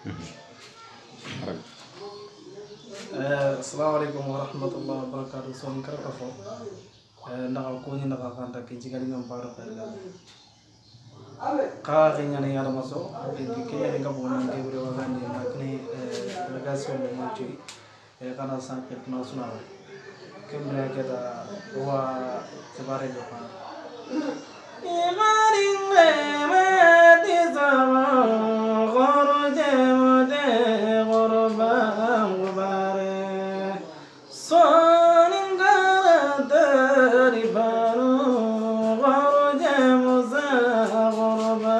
Assalamualaikum warahmatullahi wabarakatuh. So ni kara kafo ndaka ko ni ndaka kanta ke jigali ngam paro kala ka ganya ni yara maso ke ni ngam woni ke bure wagani makni legation mo mochi kana sanke na suna ke mre ke da wa sebare do pa imarin me tizama khoroje mode gorba mubare sonin gara daribanu khoroje muza gorba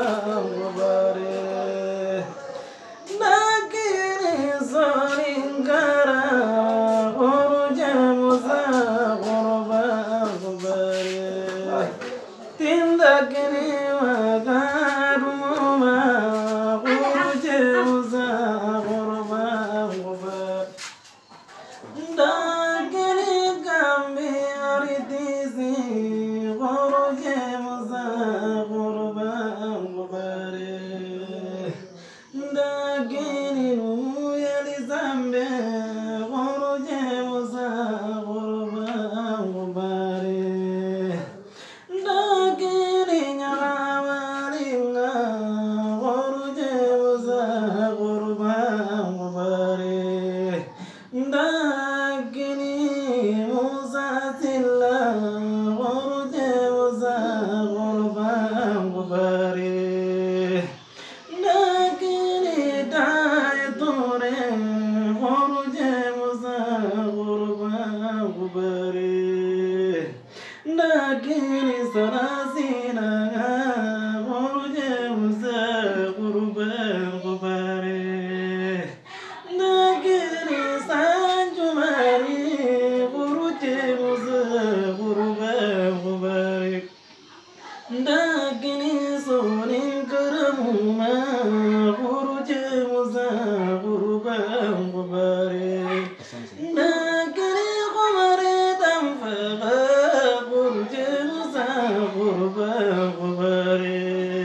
mubare nakini sonin gara khoroje muza gorba mubare tindakini wagaruma khoroje muza gorba mubare ndakini gambi aritizi khoroje muza gorba mubare ndakini nuyali zambe khoroje muza gorba mubare ndakini nyamalinga khoroje muza gorba mubare ndakini musatilla khoroje muza gorba mubare ndakini daytore khoroje muza gorba mubare ndakini sarasina khoroje muza gorba mubare ndakini sanjumari khoroje muza gorba mubare ndakini sonin karamuma khoroje muza gorba mubare ndakini khomare tamfaqa khoroje muza gorba mubare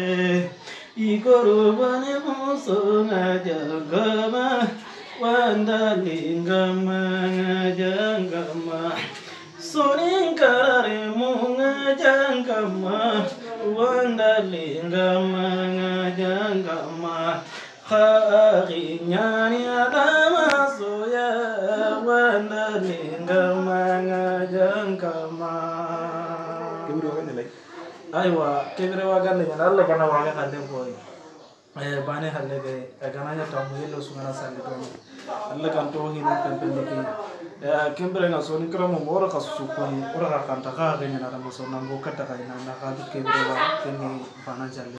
ikorobane musonga jangama wandalingama jangama sonin karare munga jangama wandalingama jangama khari nyani adama soya wandalingama jangama aywa kebire wagande nyana alla kana waga hande boy bane halle be gana nya tamu yelo sungana sande to alla kan to hinu kan pendiki kembere nga so ni kramo mora kasu ko ora kan ta ga nyana ra so nango kata ka ina na ka kebire wa keni bana jalle